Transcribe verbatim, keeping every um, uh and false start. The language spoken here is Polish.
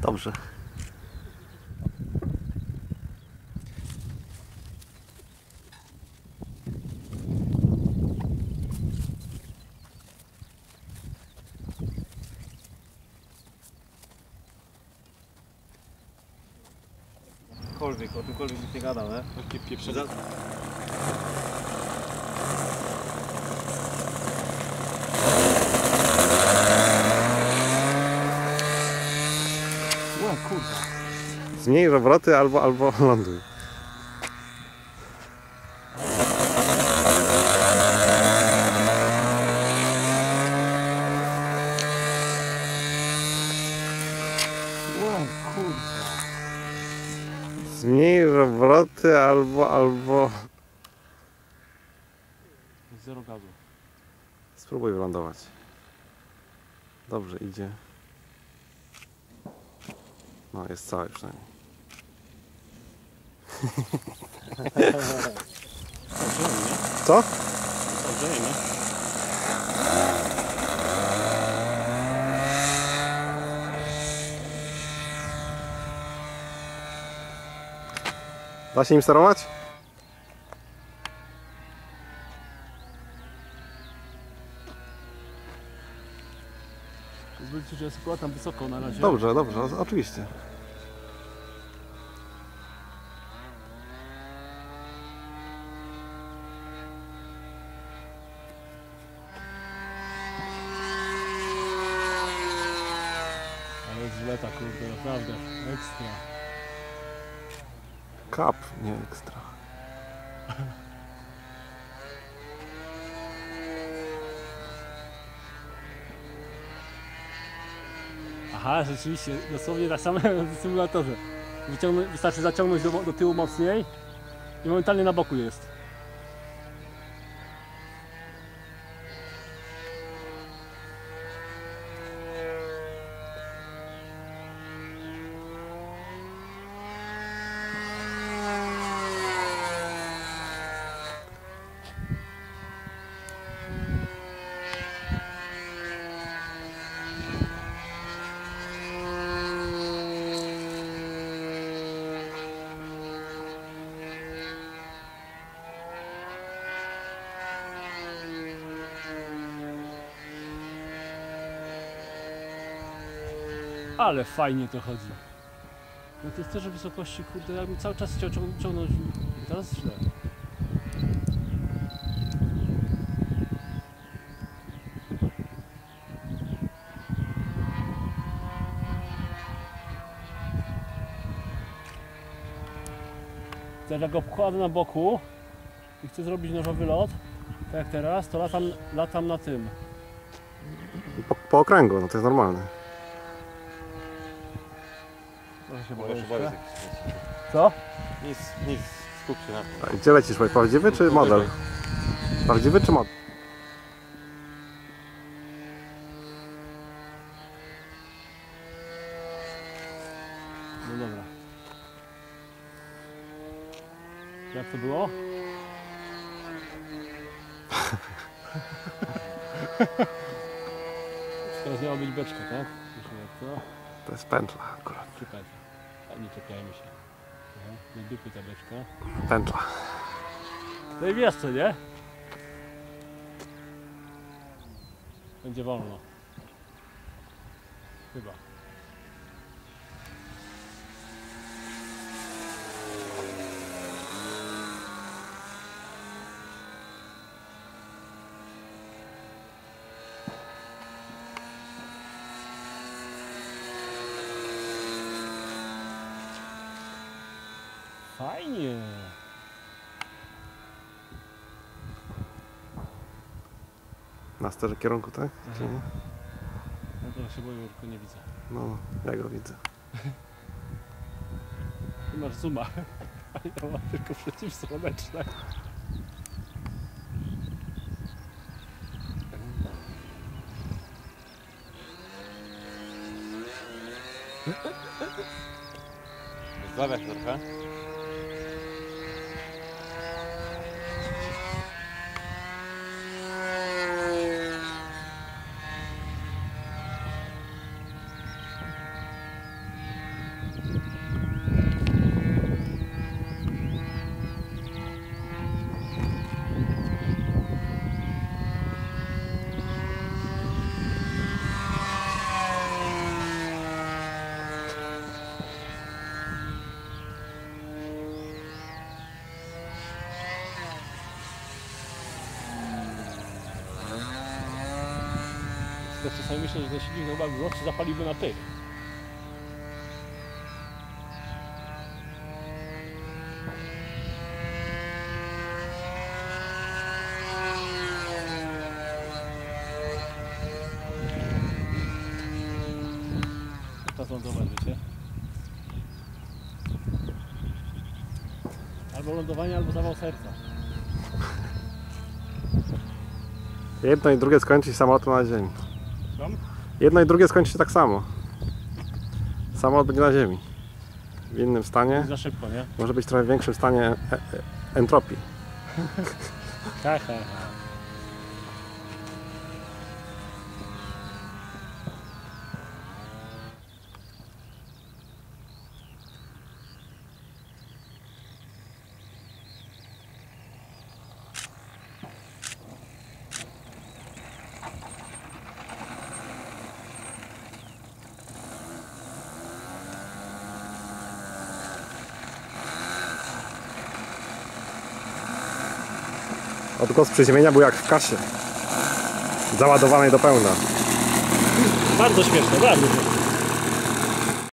Dobrze. Cokolwiek, o czymkolwiek byś nie gadał, nie? Takie pieprzone. Za... Ła, kurwa. Zmniejsz obroty albo, albo ląduj. Ła, kurwa. Zmniejsz obroty albo, albo... Zero gazu. Spróbuj wylądować. Dobrze, idzie. No, jest cały przynajmniej. Co? Dobrze, nie? Da się nim sterować? Pozwólcie, że jest akurat tam wysoko na razie. Dobrze, dobrze, o- oczywiście. Ale jest zleta, kurde, naprawdę. Ekstra. Kap, nie ekstra. Aha, rzeczywiście, dosłownie tak samo jak w symulatorze. Wyciągnąć, wystarczy zaciągnąć do, do tyłu mocniej i momentalnie na boku jest. Ale fajnie to chodzi. No to jest też o wysokości, kurde, jakbym cały czas chciał ciąg- ciągnąć. Teraz źle. Teraz jak go wkładę na boku i chcę zrobić nożowy lot, tak jak teraz, to latam, latam na tym. Po, po okręgu, no to jest normalne. Trochę się Bo boję się boję jeszcze. z jakichś- Co? Nic, nic, skup się na tym. A gdzie lecisz? Prawdziwy czy model? Prawdziwy czy model? No dobra. Jak to było? Teraz miała być beczka, tak? Słyszę jak to? To jest pętla akurat. Czekajcie. A nie czepiajmy się. Aha, na dupy ta beczka. Pętla. No i wiesz co, nie? Będzie wolno. Chyba. Fajnie. Na sterze kierunku, tak? Czy nie? No to się boję, bo tylko nie widzę. No, ja go widzę. Ty masz zooma, a ja mam tylko przeciwsłoneczne. Zbawiasz trochę. czasami myślę, że ten silnik chyba w nocy zapaliłby na tych. Czas lądować, wiecie? Albo lądowanie, albo zawał serca. Jedno i drugie skończy się samolotem na ziemi. Tam? Jedno i drugie skończy się tak samo. Samolot będzie na ziemi. W innym stanie. Za szybko, nie? Może być trochę w większym stanie e e entropii. Tak, tak, tak. Odgłos przyziemienia był jak w kasie. Załadowanej do pełna. Bardzo śmieszne, bardzo śmieszne.